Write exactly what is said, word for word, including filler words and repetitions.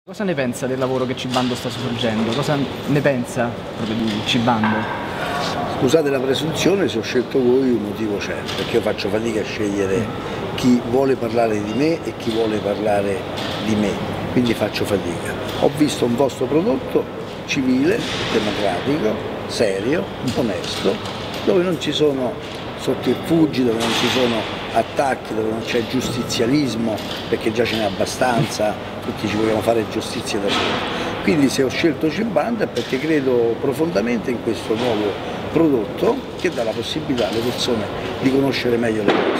Cosa ne pensa del lavoro che Cibando sta svolgendo? Cosa ne pensa proprio di Cibando? Scusate la presunzione, se ho scelto voi un motivo c'è, perché io faccio fatica a scegliere chi vuole parlare di me e chi vuole parlare di me, quindi faccio fatica. Ho visto un vostro prodotto civile, democratico, serio, onesto, dove non ci sono sotterfugi, dove non ci sono attacchi, dove non c'è giustizialismo, perché già ce n'è abbastanza, tutti ci vogliamo fare giustizia da soli. Quindi se ho scelto Cibando è perché credo profondamente in questo nuovo prodotto che dà la possibilità alle persone di conoscere meglio le cose.